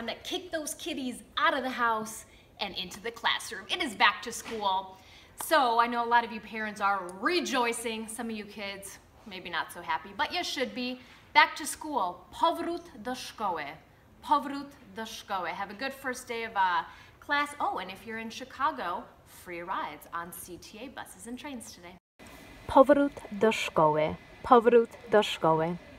time to kick those kitties out of the house and into the classroom. It is back to school. So I know a lot of you parents are rejoicing. Some of you kids, maybe not so happy, but you should be. Back to school. Powrót do szkoły. Powrót do szkoły. Have a good first day of class. Oh, and if you're in Chicago, free rides on CTA buses and trains today. Powrót do szkoły. Powrót do szkoły.